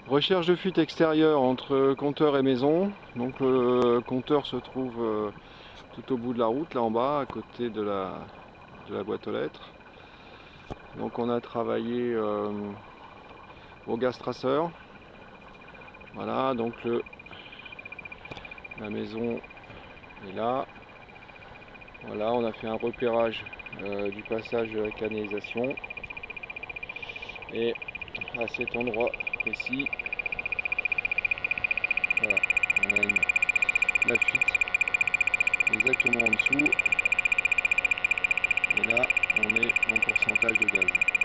Recherche de fuite extérieure entre compteur et maison. Donc le compteur se trouve tout au bout de la route, là en bas, à côté de la boîte aux lettres. Donc on a travaillé au gaz traceur. Voilà, donc la maison est là. Voilà, on a fait un repérage du passage de la canalisation. Et à cet endroit précis, voilà, on a la fuite exactement en dessous. Et là, on est en pourcentage de gaz.